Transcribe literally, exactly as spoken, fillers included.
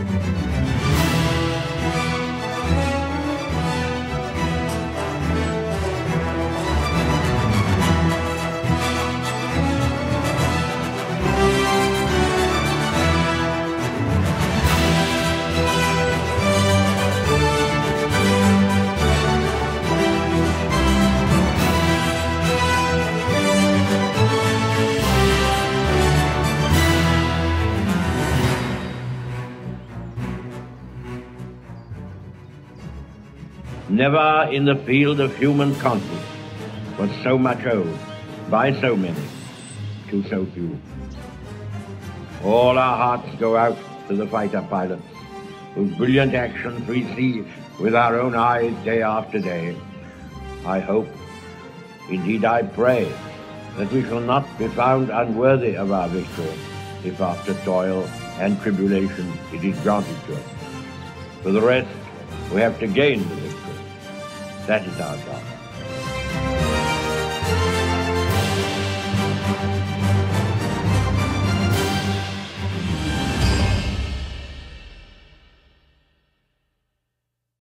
Never in the field of human conflict was so much owed by so many to so few. All our hearts go out to the fighter pilots whose brilliant actions we see with our own eyes day after day. I hope, indeed I pray, that we shall not be found unworthy of our victory if after toil and tribulation it is granted to us. For the rest, we have to gain the victory. That is our task.